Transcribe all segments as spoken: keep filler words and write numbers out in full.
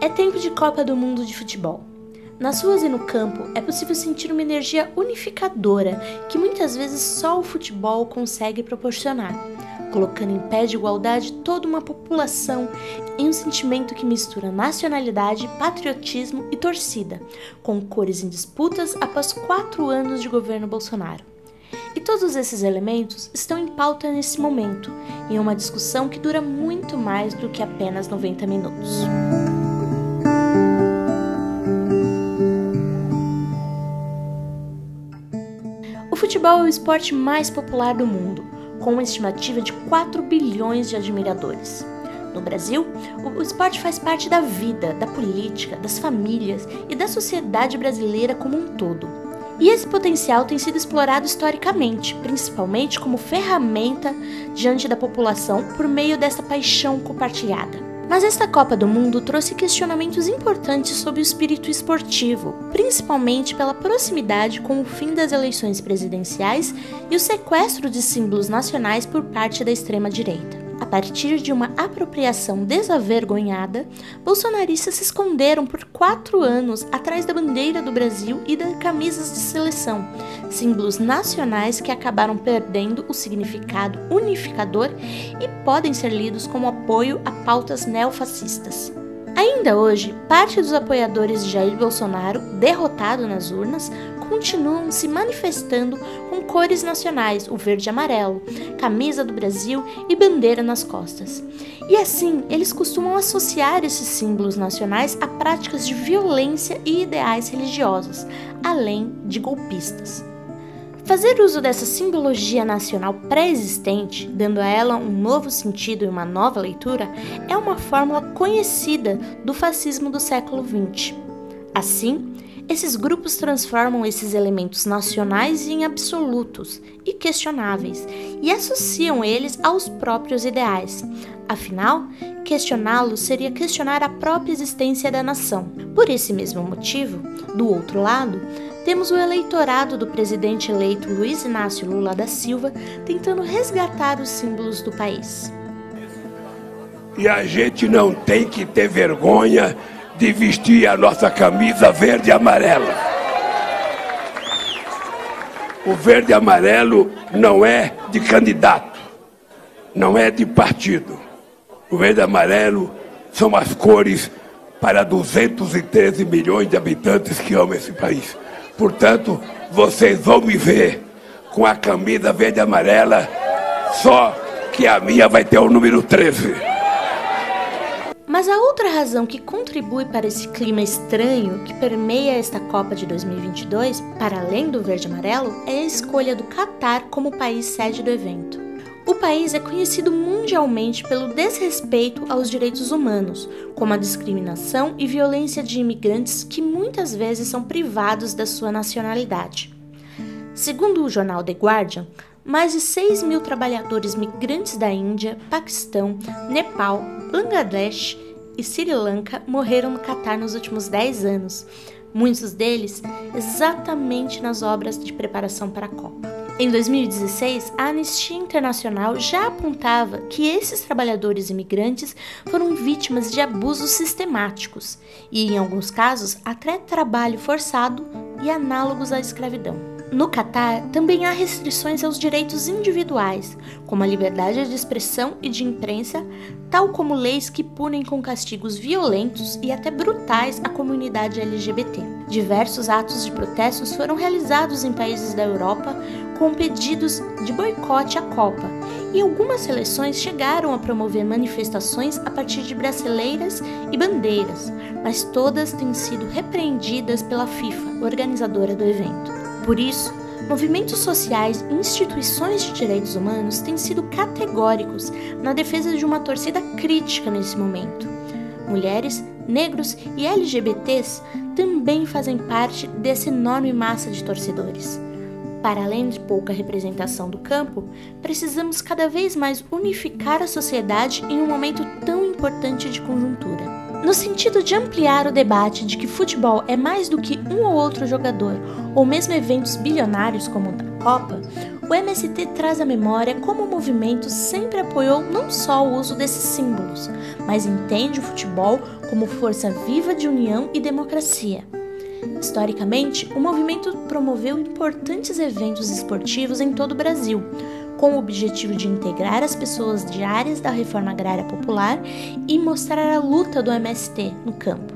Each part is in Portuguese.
É tempo de Copa do Mundo de futebol. Nas ruas e no campo é possível sentir uma energia unificadora que muitas vezes só o futebol consegue proporcionar, colocando em pé de igualdade toda uma população em um sentimento que mistura nacionalidade, patriotismo e torcida, com cores em disputas após quatro anos de governo Bolsonaro. E todos esses elementos estão em pauta nesse momento, em uma discussão que dura muito mais do que apenas noventa minutos. O futebol é o esporte mais popular do mundo, com uma estimativa de quatro bilhões de admiradores. No Brasil, o esporte faz parte da vida, da política, das famílias e da sociedade brasileira como um todo. E esse potencial tem sido explorado historicamente, principalmente como ferramenta diante da população por meio dessa paixão compartilhada. Mas esta Copa do Mundo trouxe questionamentos importantes sobre o espírito esportivo, principalmente pela proximidade com o fim das eleições presidenciais e o sequestro de símbolos nacionais por parte da extrema-direita. A partir de uma apropriação desavergonhada, bolsonaristas se esconderam por quatro anos atrás da bandeira do Brasil e das camisas de seleção, símbolos nacionais que acabaram perdendo o significado unificador e podem ser lidos como apoio a pautas neofascistas. Ainda hoje, parte dos apoiadores de Jair Bolsonaro, derrotado nas urnas, continuam se manifestando com cores nacionais, o verde e amarelo, camisa do Brasil e bandeira nas costas. E assim, eles costumam associar esses símbolos nacionais a práticas de violência e ideais religiosos, além de golpistas. Fazer uso dessa simbologia nacional pré-existente, dando a ela um novo sentido e uma nova leitura, é uma fórmula conhecida do fascismo do século vinte. Assim, esses grupos transformam esses elementos nacionais em absolutos e questionáveis e associam eles aos próprios ideais. Afinal, questioná-los seria questionar a própria existência da nação. Por esse mesmo motivo, do outro lado, temos o eleitorado do presidente eleito Luiz Inácio Lula da Silva tentando resgatar os símbolos do país. E a gente não tem que ter vergonha de vestir a nossa camisa verde e amarela. O verde e amarelo não é de candidato, não é de partido. O verde e amarelo são as cores para duzentos e treze milhões de habitantes que amam esse país. Portanto, vocês vão me ver com a camisa verde e amarela, só que a minha vai ter o número treze. Mas a outra razão que contribui para esse clima estranho que permeia esta Copa de dois mil e vinte e dois, para além do verde e amarelo, é a escolha do Catar como país sede do evento. O país é conhecido mundialmente pelo desrespeito aos direitos humanos, como a discriminação e violência de imigrantes que muitas vezes são privados da sua nacionalidade. Segundo o jornal The Guardian, mais de seis mil trabalhadores migrantes da Índia, Paquistão, Nepal, Bangladesh e Sri Lanka morreram no Catar nos últimos dez anos, muitos deles exatamente nas obras de preparação para a Copa. Em dois mil e dezesseis, a Anistia Internacional já apontava que esses trabalhadores imigrantes foram vítimas de abusos sistemáticos e, em alguns casos, até trabalho forçado e análogos à escravidão. No Catar, também há restrições aos direitos individuais, como a liberdade de expressão e de imprensa, tal como leis que punem com castigos violentos e até brutais a comunidade L G B T. Diversos atos de protestos foram realizados em países da Europa com pedidos de boicote à Copa, e algumas seleções chegaram a promover manifestações a partir de braceleiras e bandeiras, mas todas têm sido repreendidas pela FIFA, organizadora do evento. Por isso, movimentos sociais e instituições de direitos humanos têm sido categóricos na defesa de uma torcida crítica nesse momento. Mulheres, negros e L G B Ts também fazem parte dessa enorme massa de torcedores. Para além de pouca representação do campo, precisamos cada vez mais unificar a sociedade em um momento tão importante de conjuntura. No sentido de ampliar o debate de que futebol é mais do que um ou outro jogador, ou mesmo eventos bilionários como o da Copa, o M S T traz à memória como o movimento sempre apoiou não só o uso desses símbolos, mas entende o futebol como força viva de união e democracia. Historicamente, o movimento promoveu importantes eventos esportivos em todo o Brasil, com o objetivo de integrar as pessoas de áreas da reforma agrária popular e mostrar a luta do M S T no campo.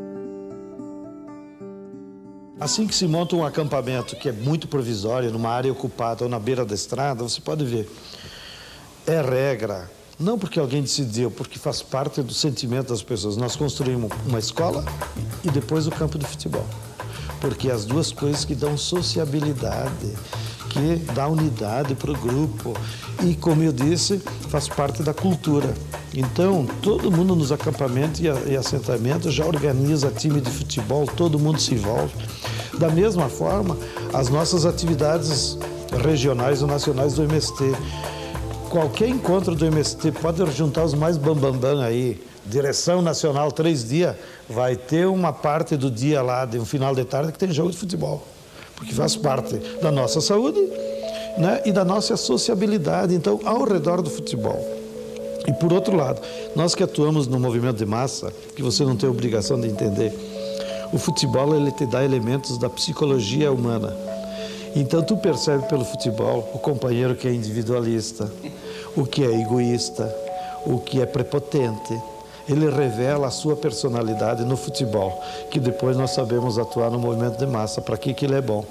Assim que se monta um acampamento que é muito provisório, numa área ocupada ou na beira da estrada, você pode ver, é regra, não porque alguém decidiu, porque faz parte do sentimento das pessoas. Nós construímos uma escola e depois o campo de futebol, porque as duas coisas que dão sociabilidade, que dá unidade para o grupo e, como eu disse, faz parte da cultura. Então, todo mundo nos acampamentos e assentamentos já organiza time de futebol, todo mundo se envolve. Da mesma forma, as nossas atividades regionais ou nacionais do M S T. Qualquer encontro do M S T pode juntar os mais bambambam aí, direção nacional, três dias, vai ter uma parte do dia lá, de um final de tarde, que tem jogo de futebol. Porque faz parte da nossa saúde, né, e da nossa sociabilidade, então, ao redor do futebol. E, por outro lado, nós que atuamos no movimento de massa, que você não tem obrigação de entender, o futebol ele te dá elementos da psicologia humana. Então, tu percebe pelo futebol o companheiro que é individualista, o que é egoísta, o que é prepotente. Ele revela a sua personalidade no futebol, que depois nós sabemos atuar no movimento de massa, para que que ele é bom.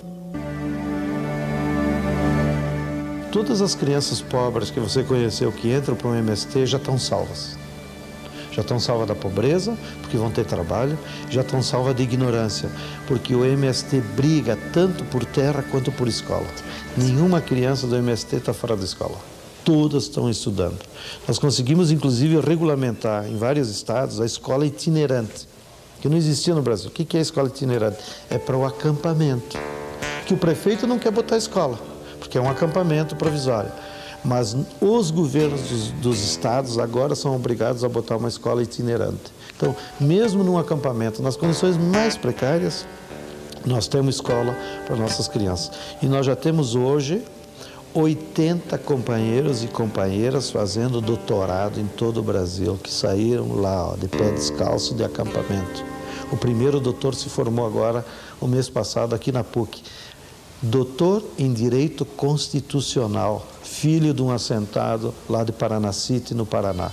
Todas as crianças pobres que você conheceu que entram para o M S T já estão salvas. Já estão salvas da pobreza, porque vão ter trabalho, já estão salvas de ignorância, porque o M S T briga tanto por terra quanto por escola. Nenhuma criança do M S T está fora da escola. Todas estão estudando. Nós conseguimos, inclusive, regulamentar em vários estados a escola itinerante, que não existia no Brasil. O que é a escola itinerante? É para o acampamento. Que o prefeito não quer botar escola, porque é um acampamento provisório. Mas os governos dos, dos estados agora são obrigados a botar uma escola itinerante. Então, mesmo num acampamento, nas condições mais precárias, nós temos escola para nossas crianças. E nós já temos hoje oitenta companheiros e companheiras fazendo doutorado em todo o Brasil, que saíram lá, ó, de pé descalço de acampamento. O primeiro doutor se formou agora, o mês passado, aqui na P U C. Doutor em Direito Constitucional, filho de um assentado lá de Paranacite, no Paraná.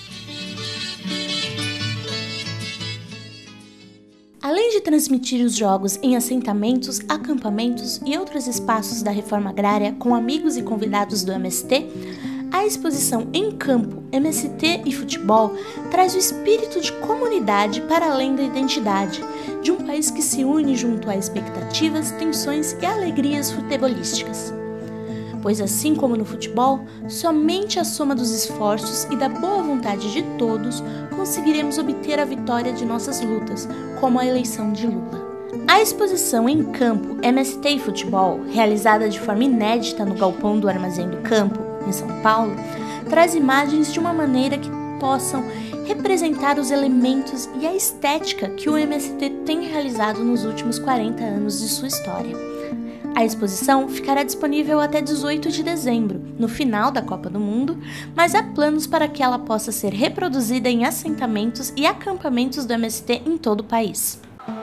Além de transmitir os jogos em assentamentos, acampamentos e outros espaços da reforma agrária com amigos e convidados do M S T, a exposição Em Campo, M S T e Futebol traz o espírito de comunidade para além da identidade, de um país que se une junto a expectativas, tensões e alegrias futebolísticas. Pois assim como no futebol, somente a soma dos esforços e da boa vontade de todos conseguiremos obter a vitória de nossas lutas, como a eleição de Lula. A exposição Em Campo, M S T e Futebol, realizada de forma inédita no galpão do Armazém do Campo, em São Paulo, traz imagens de uma maneira que possam representar os elementos e a estética que o M S T tem realizado nos últimos quarenta anos de sua história. A exposição ficará disponível até dezoito de dezembro, no final da Copa do Mundo, mas há planos para que ela possa ser reproduzida em assentamentos e acampamentos do M S T em todo o país.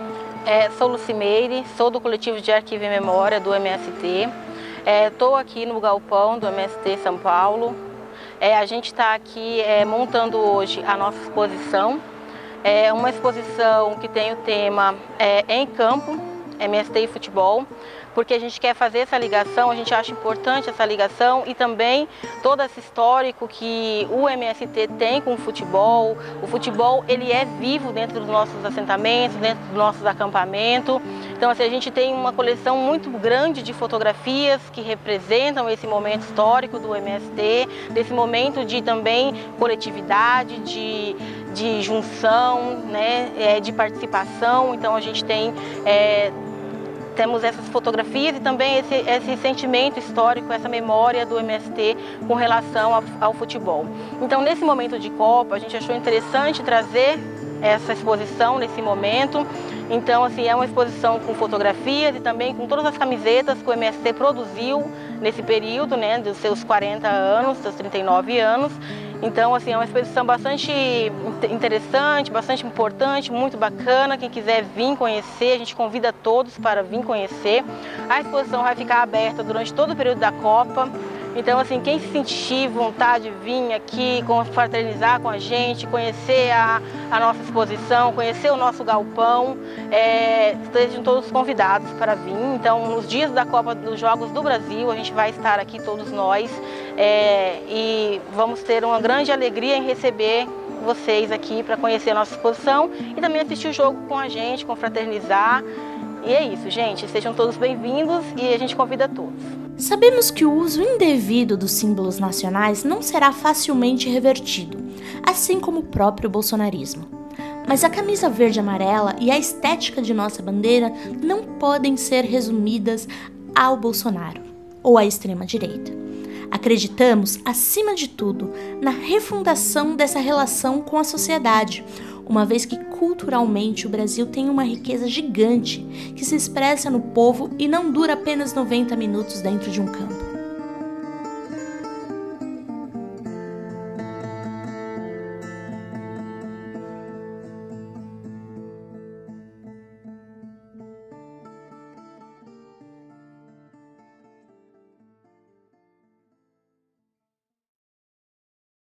É, sou Lucimeire, sou do coletivo de Arquivo e Memória do M S T. Estou é, aqui no galpão do M S T São Paulo. É, a gente está aqui é, montando hoje a nossa exposição. É uma exposição que tem o tema é, Em Campo, M S T e Futebol, porque a gente quer fazer essa ligação, a gente acha importante essa ligação e também todo esse histórico que o M S T tem com o futebol. O futebol ele é vivo dentro dos nossos assentamentos, dentro dos nossos acampamentos. Então assim, a gente tem uma coleção muito grande de fotografias que representam esse momento histórico do M S T, desse momento de também coletividade, de, de junção, né, de participação. Então a gente tem é, Temos essas fotografias e também esse, esse sentimento histórico, essa memória do M S T com relação ao, ao futebol. Então, nesse momento de Copa, a gente achou interessante trazer essa exposição nesse momento. Então, assim, é uma exposição com fotografias e também com todas as camisetas que o M S T produziu nesse período, né, dos seus quarenta anos, seus trinta e nove anos. Então, assim, é uma exposição bastante interessante, bastante importante, muito bacana. Quem quiser vir conhecer, a gente convida todos para vir conhecer. A exposição vai ficar aberta durante todo o período da Copa. Então, assim, quem se sentir vontade de vir aqui, confraternizar com a gente, conhecer a, a nossa exposição, conhecer o nosso galpão, é, estejam todos convidados para vir. Então, nos dias da Copa dos Jogos do Brasil, a gente vai estar aqui todos nós é, e vamos ter uma grande alegria em receber vocês aqui para conhecer a nossa exposição e também assistir o jogo com a gente, confraternizar. E é isso, gente. Sejam todos bem-vindos e a gente convida todos. Sabemos que o uso indevido dos símbolos nacionais não será facilmente revertido, assim como o próprio bolsonarismo. Mas a camisa verde e amarela e a estética de nossa bandeira não podem ser resumidas ao Bolsonaro ou à extrema-direita. Acreditamos, acima de tudo, na refundação dessa relação com a sociedade, uma vez que culturalmente o Brasil tem uma riqueza gigante que se expressa no povo e não dura apenas noventa minutos dentro de um campo.